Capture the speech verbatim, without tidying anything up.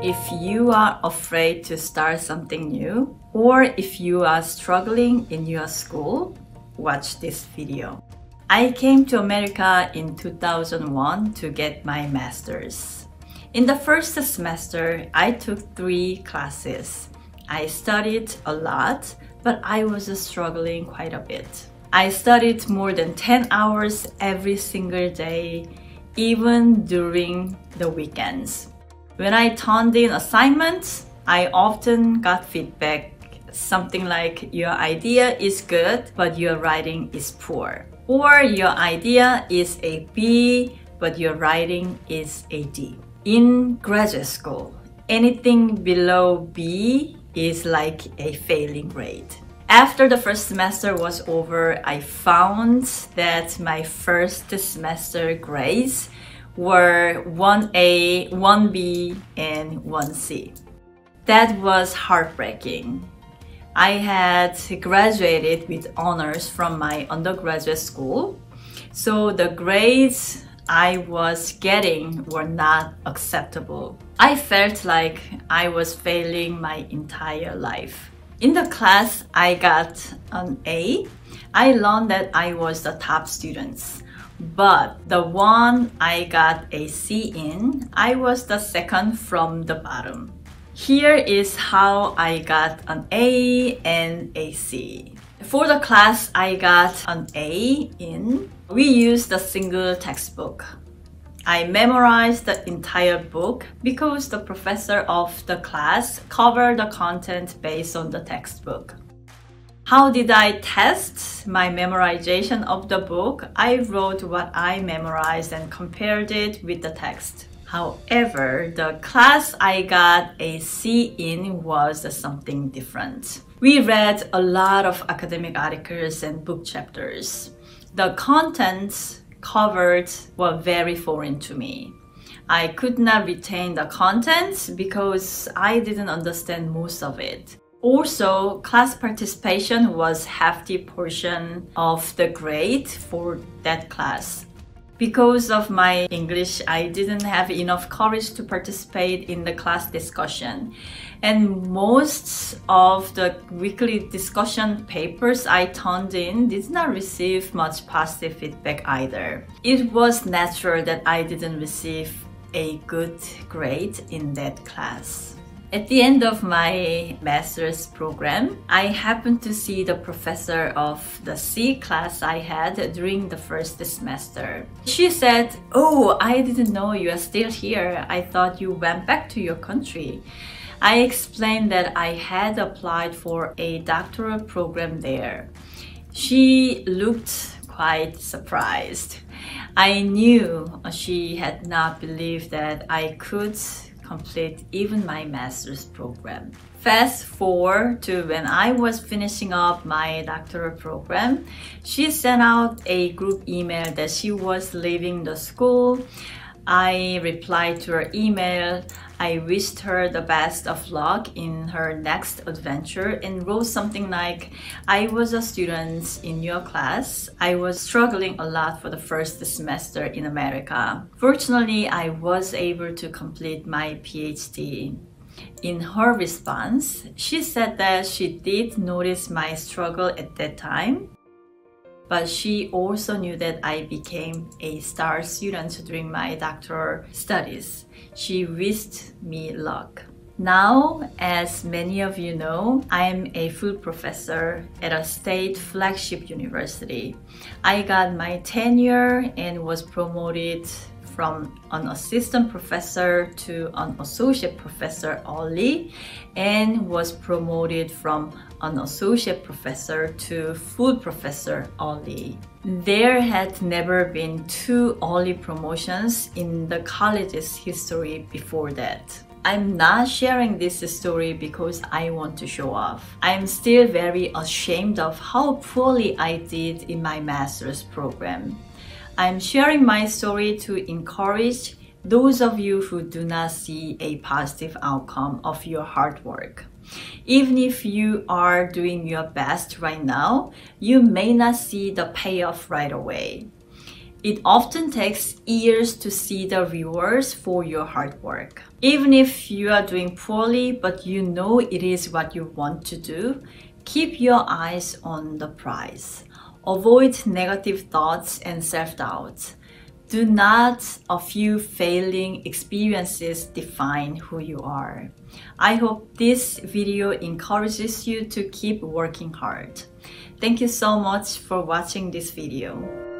If you are afraid to start something new, or if you are struggling in your school, watch this video. I came to America in two thousand one to get my master's. In the first semester, I took three classes. I studied a lot, but I was struggling quite a bit. I studied more than ten hours every single day, even during the weekends. When I turned in assignments, I often got feedback, something like, your idea is good, but your writing is poor. Or your idea is a B, but your writing is a D. In graduate school, anything below B is like a failing grade. After the first semester was over, I found that my first semester grades were one A, one B, and one C. That was heartbreaking. I had graduated with honors from my undergraduate school, so the grades I was getting were not acceptable. I felt like I was failing my entire life. In the class I got an A, I learned that I was the top student. But the one I got a C in, I was the second from the bottom. Here is how I got an A and a C. For the class I got an A in, we used a single textbook. I memorized the entire book because the professor of the class covered the content based on the textbook. How did I test my memorization of the book? I wrote what I memorized and compared it with the text. However, the class I got a C in was something different. We read a lot of academic articles and book chapters. The contents covered were very foreign to me. I could not retain the contents because I didn't understand most of it. Also, class participation was hefty portion of the grade for that class. Because of my English, I didn't have enough courage to participate in the class discussion. And most of the weekly discussion papers I turned in did not receive much positive feedback either. It was natural that I didn't receive a good grade in that class. At the end of my master's program, I happened to see the professor of the C class I had during the first semester. She said, "Oh, I didn't know you are still here. I thought you went back to your country." I explained that I had applied for a doctoral program there. She looked quite surprised. I knew she had not believed that I could complete even my master's program. Fast forward to when I was finishing up my doctoral program, she sent out a group email that she was leaving the school. I replied to her email. I wished her the best of luck in her next adventure and wrote something like, "I was a student in your class. I was struggling a lot for the first semester in America. Fortunately, I was able to complete my PhD." In her response, she said that she did notice my struggle at that time, but she also knew that I became a star student during my doctoral studies. She wished me luck. Now, as many of you know, I am a full professor at a state flagship university. I got my tenure and was promoted from an assistant professor to an associate professor early, and was promoted from an associate professor to full professor early. There had never been two early promotions in the college's history before that. I'm not sharing this story because I want to show off. I'm still very ashamed of how poorly I did in my master's program. I'm sharing my story to encourage those of you who do not see a positive outcome of your hard work. Even if you are doing your best right now, you may not see the payoff right away. It often takes years to see the rewards for your hard work. Even if you are doing poorly, but you know it is what you want to do, keep your eyes on the prize. Avoid negative thoughts and self-doubt. Do not a few failing experiences define who you are. I hope this video encourages you to keep working hard. Thank you so much for watching this video.